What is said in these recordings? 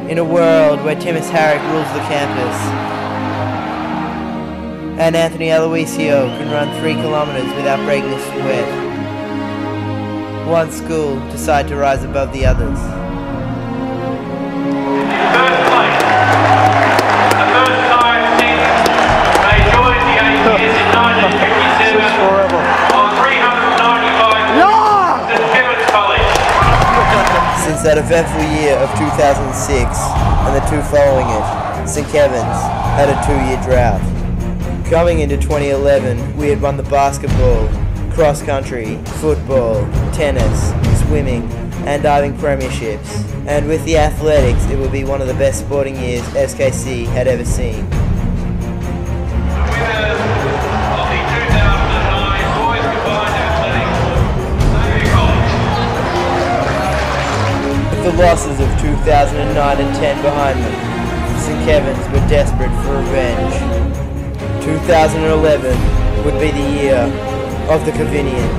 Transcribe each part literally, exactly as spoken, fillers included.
in a world where Timus Harrick rules the campus, and Anthony Aloisio can run three kilometers without breaking a sweat, one school decide to rise above the others. First place, the first time since they joined the A P S in nineteen fifty-seven on three hundred ninety-five Saint Kevin's College. Since that eventful year of two thousand six and the two following it, Saint Kevin's had a two-year drought. Coming into twenty eleven, we had won the basketball, cross-country, football, tennis, swimming, and diving premierships. And with the athletics, it would be one of the best sporting years S K C had ever seen. With the losses of two thousand nine and ten behind them, Saint Kevin's were desperate for revenge. two thousand eleven would be the year of the Cavinian.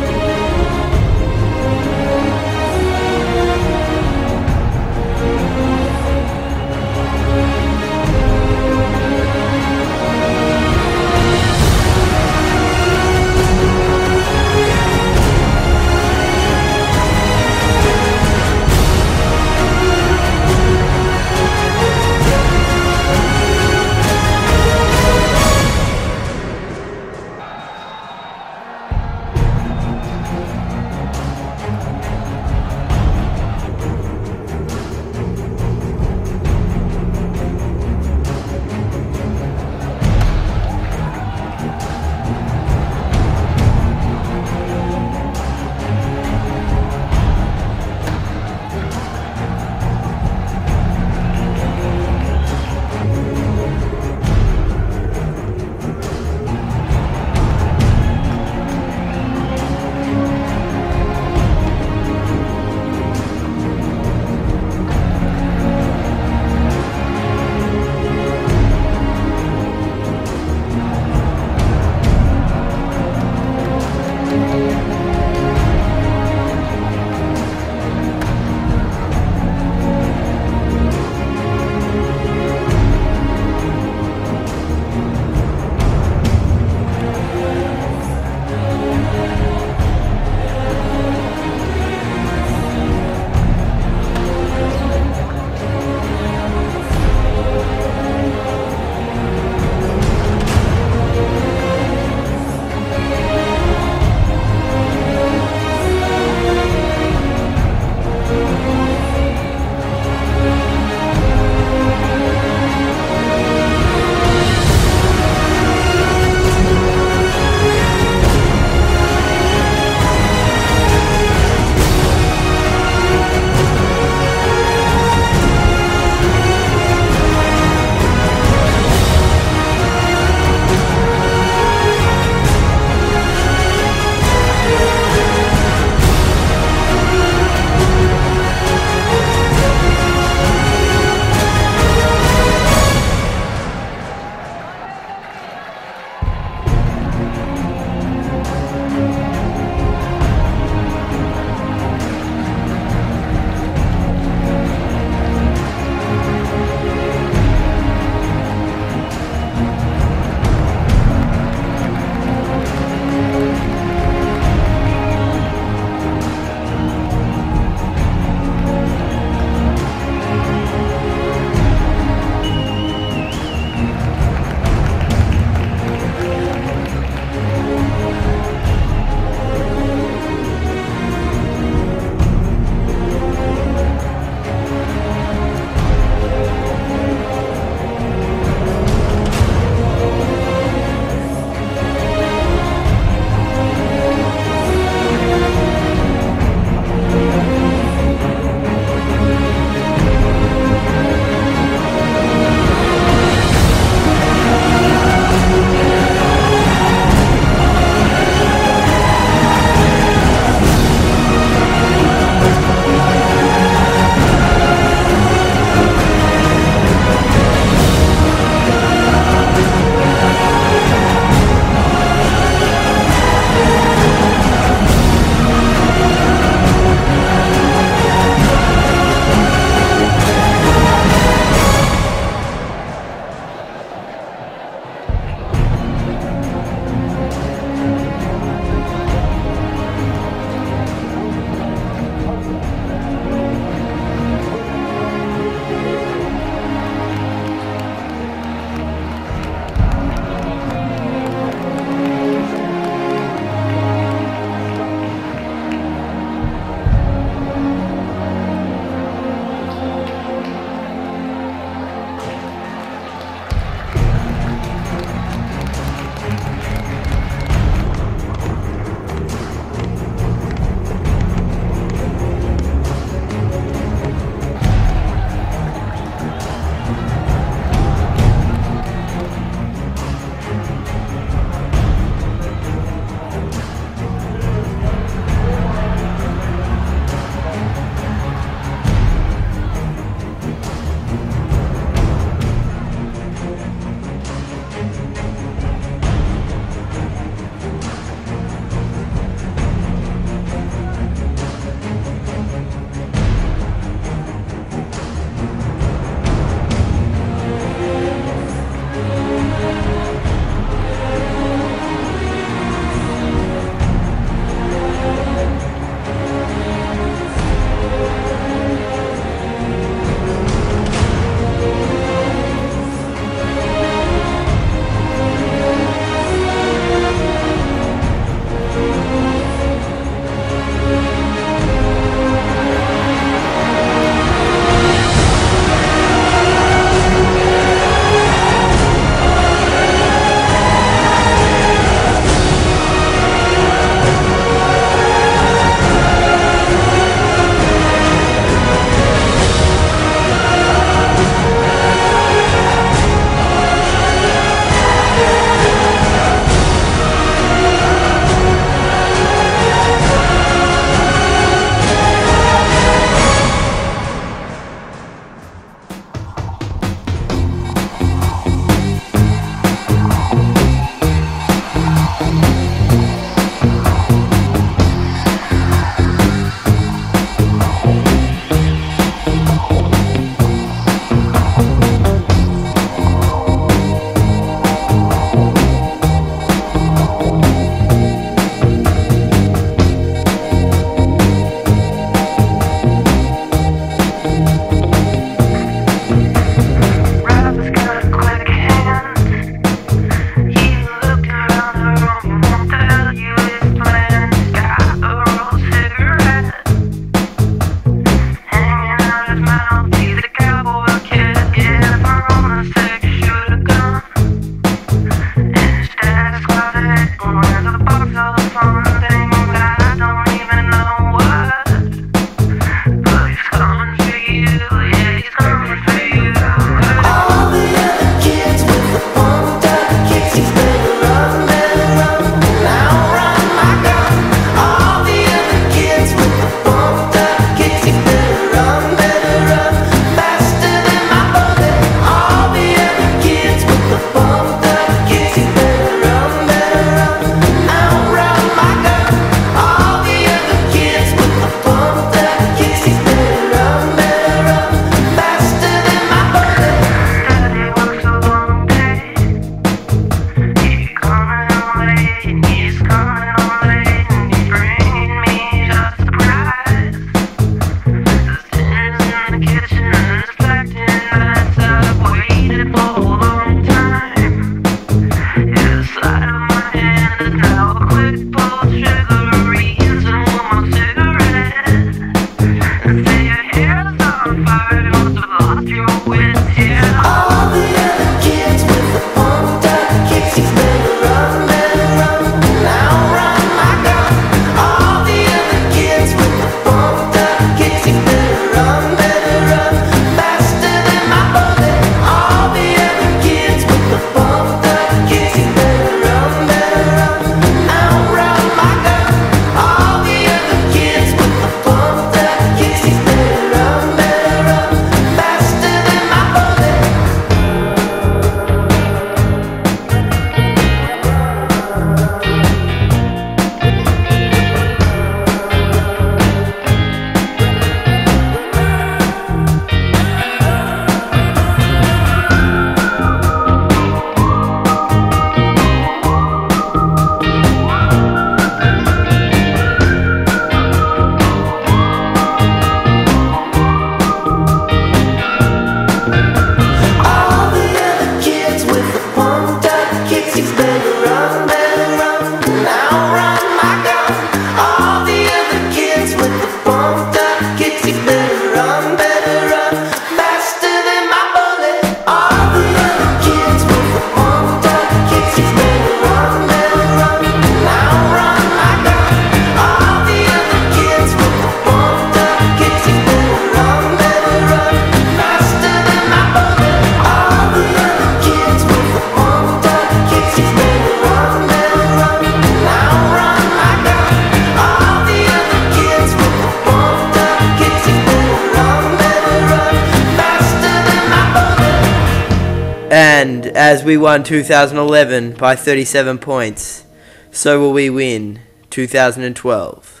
And as we won two thousand eleven by thirty-seven points, so will we win two thousand twelve.